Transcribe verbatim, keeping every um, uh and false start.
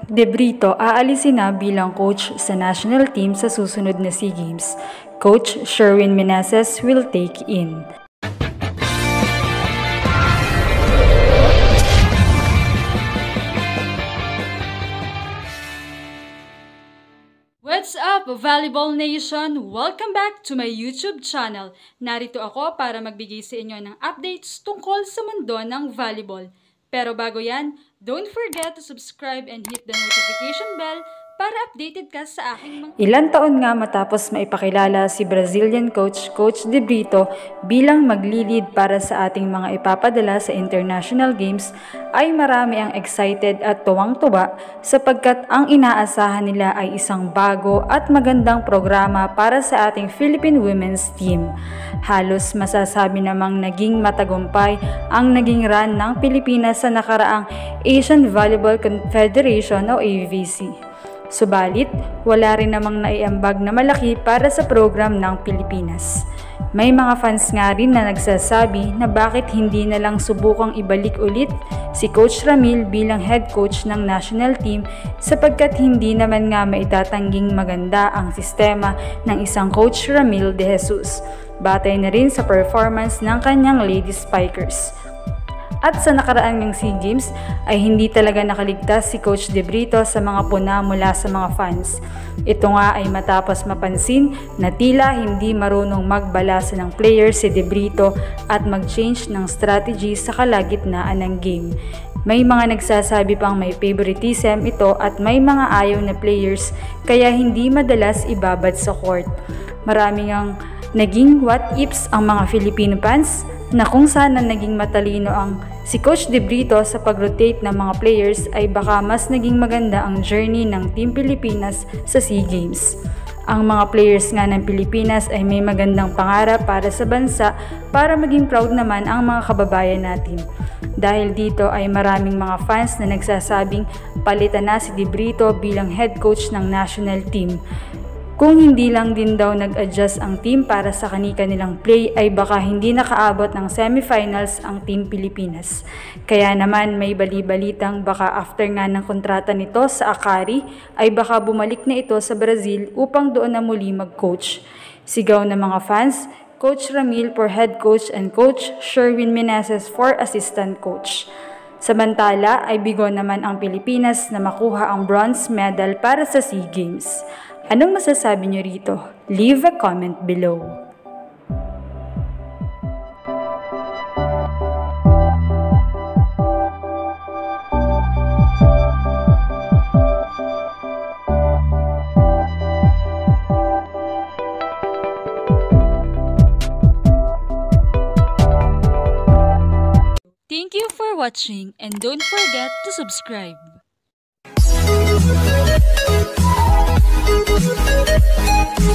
De Brito aalisin na bilang coach sa national team sa susunod na SEA Games. Coach Sherwin Meneses will take in. What's up, Volleyball Nation? Welcome back to my YouTube channel. Narito ako para magbigay sa inyo ng updates tungkol sa mundo ng volleyball. Pero bago yan, don't forget to subscribe and hit the notification bell para updated ka sa aking mga... Ilan taon nga matapos maipakilala si Brazilian coach Coach De Brito bilang maglilid para sa ating mga ipapadala sa international games, ay marami ang excited at tuwang-tuwa sapagkat ang inaasahan nila ay isang bago at magandang programa para sa ating Philippine women's team. Halos masasabi namang naging matagumpay ang naging run ng Pilipinas sa nakaraang Asian Volleyball Confederation o A V C. Subalit, wala rin namang naiambag na malaki para sa program ng Pilipinas. May mga fans nga rin na nagsasabi na bakit hindi na lang subukang ibalik ulit si Coach Ramil bilang head coach ng national team sapagkat hindi naman nga maitatangging maganda ang sistema ng isang Coach Ramil de Jesus. Batay na rin sa performance ng kanyang Lady Spikers. At sa nakaraan ng SEA Games ay hindi talaga nakaligtas si Coach De Brito sa mga puna mula sa mga fans. Ito nga ay matapos mapansin na tila hindi marunong magbalasa ng players si De Brito at mag-change ng strategy sa kalagitnaan ng game. May mga nagsasabi pang may favoritism ito at may mga ayaw na players kaya hindi madalas ibabad sa court. Maraming ang naging what-ifs ang mga Filipino fans na kung sana naging matalino ang si Coach De Brito sa pag-rotate ng mga players ay baka mas naging maganda ang journey ng Team Pilipinas sa SEA Games. Ang mga players nga ng Pilipinas ay may magandang pangarap para sa bansa para maging proud naman ang mga kababayan natin. Dahil dito ay maraming mga fans na nagsasabing palitan na si De Brito bilang head coach ng national team. Kung hindi lang din daw nag-adjust ang team para sa kani-kanilang play ay baka hindi nakaabot ng semifinals ang Team Pilipinas. Kaya naman may bali-balitang baka after nga ng kontrata nito sa Akari ay baka bumalik na ito sa Brazil upang doon na muli mag-coach. Sigaw ng mga fans, Coach Ramil for head coach and Coach Sherwin Meneses for assistant coach. Samantala ay bigo naman ang Pilipinas na makuha ang bronze medal para sa SEA Games. Anong masasabi niyo rito? Leave a comment below. Thank you for watching and don't forget to subscribe. We'll be right back.